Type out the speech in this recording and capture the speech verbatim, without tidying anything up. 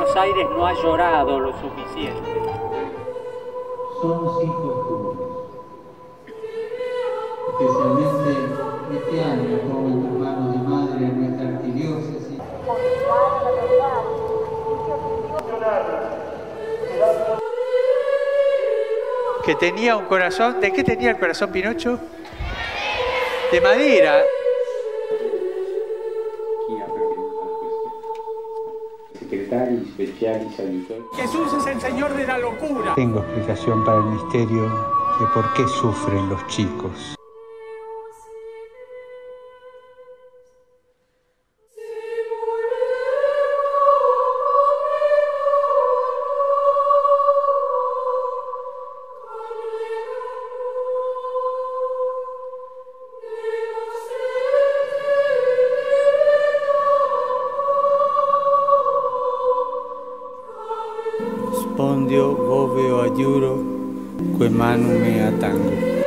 Buenos Aires no ha llorado lo suficiente. Somos hijos tuyos. Especialmente este año pongo en tus manos de madre en nuestra arquidiócesis. Que tenía un corazón, ¿de qué tenía el corazón Pinocho? De madera. Jesús es el Señor de la locura. Tengo explicación para el misterio de por qué sufren los chicos. Spondio voveo aiuro, que manum mea tango.